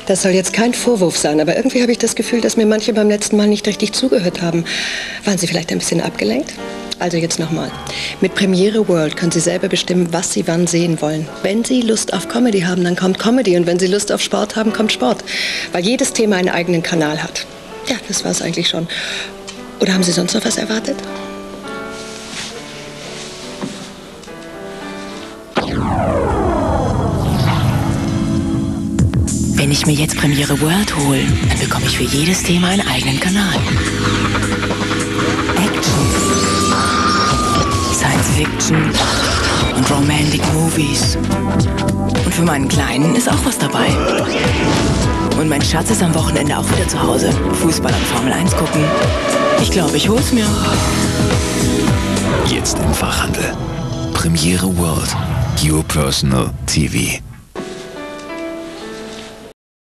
Das soll jetzt kein Vorwurf sein, aber irgendwie habe ich das Gefühl, dass mir manche beim letzten Mal nicht richtig zugehört haben. Waren Sie vielleicht ein bisschen abgelenkt? Also jetzt nochmal. Mit Premiere World können Sie selber bestimmen, was Sie wann sehen wollen. Wenn Sie Lust auf Comedy haben, dann kommt Comedy. Und wenn Sie Lust auf Sport haben, kommt Sport. Weil jedes Thema einen eigenen Kanal hat. Ja, das war es eigentlich schon. Oder haben Sie sonst noch was erwartet? Wenn ich mir jetzt Premiere World hole, dann bekomme ich für jedes Thema einen eigenen Kanal. Action, Science Fiction und Romantic Movies. Und für meinen Kleinen ist auch was dabei. Und mein Schatz ist am Wochenende auch wieder zu Hause. Fußball und Formel 1 gucken. Ich glaube, ich hol's mir. Jetzt im Fachhandel. Premiere World. Your Personal TV.